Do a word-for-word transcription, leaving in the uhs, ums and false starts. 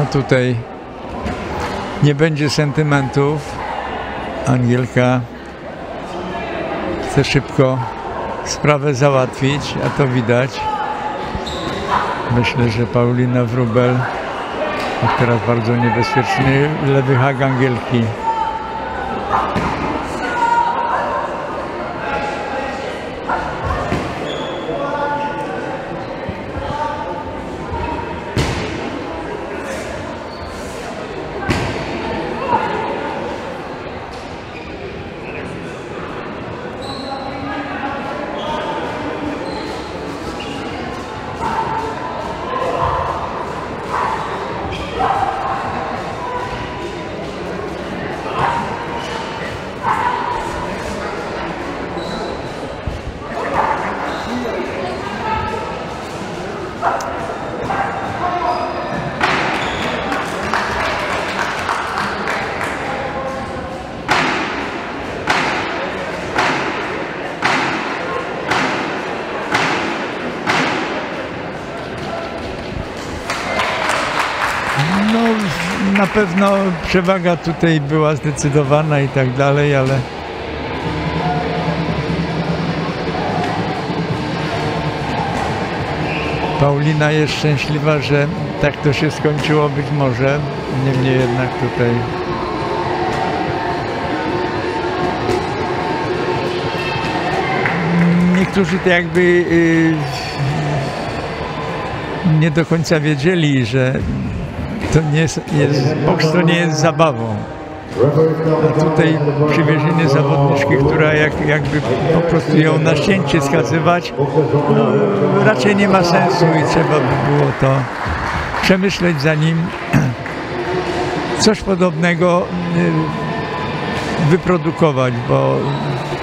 No tutaj nie będzie sentymentów. Angielka chce szybko sprawę załatwić, a to widać. Myślę, że Paulina Wróbel jest teraz bardzo niebezpieczny lewy hak Angielki. No, na pewno przewaga tutaj była zdecydowana i tak dalej, ale Paulina jest szczęśliwa, że tak to się skończyło być może. Niemniej jednak tutaj niektórzy to jakby yy, nie do końca wiedzieli, że to nie jest, jest, boks to nie jest zabawą. A tutaj przywiezienie zawodniczki, która jak, jakby po prostu ją na ścięcie skazywać, no, raczej nie ma sensu i trzeba by było to przemyśleć, zanim coś podobnego wyprodukować, bo